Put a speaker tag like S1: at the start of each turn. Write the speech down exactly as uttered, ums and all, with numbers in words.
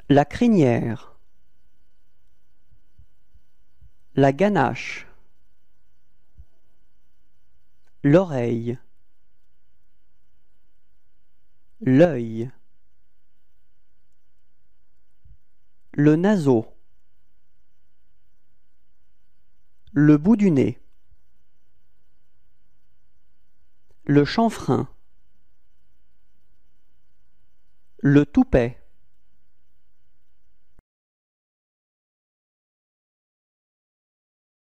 S1: La crinière. La ganache. L'oreille. L'œil. Le naseau. Le bout du nez. Le chanfrein. Le toupet.